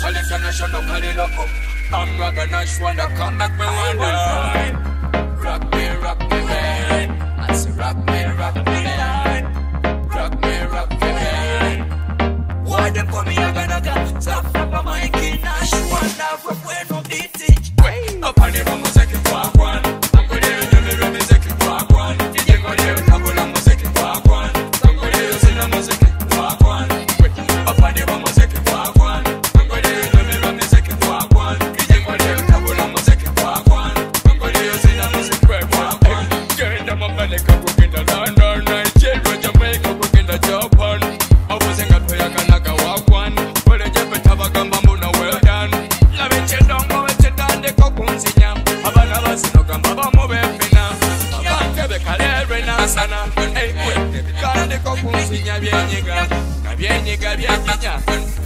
Selection national call loco. I'm rockin' a wonder, come back me wonder. Rock me, man. I say rock me, man. Rock me, man. Why them call me a ganaga? Stop from my kid, I should wonder from where from the teach. Up on the bomb, second walk one. I'm going to do me second walk one. You get my dear, I'm going to second walk one. I'm going to see the second walk one. Up on the bomb, second walk one. I'm going to do me second walk one. You get my dear, I'm going to second walk one. I'm going to see the second walk one. Girl, I'm a American, cook in the London, Nigeria, Jamaica, cook in the Japan. I wasn't got to Yakanaga walk one. But I just have a gamba, well done. Love it, you don't go it, you done the cocoon. Abana basino gamba bamobe fina. Abanga bekalere na sana. Hey, kande kokunsinya byenyiga. Kabyenyiga byenyiga.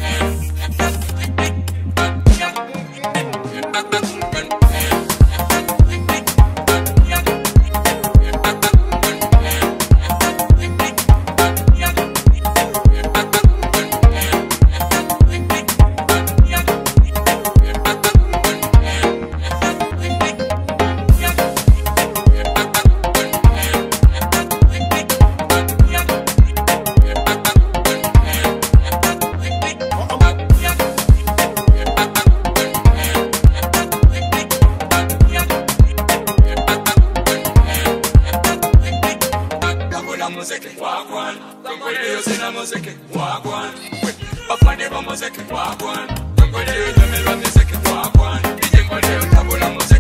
Wagwan, don't go there, you see the music. Wagwan, up on the music. Wagwan, don't go there, you see the music. Wagwan, you go there, you see the music.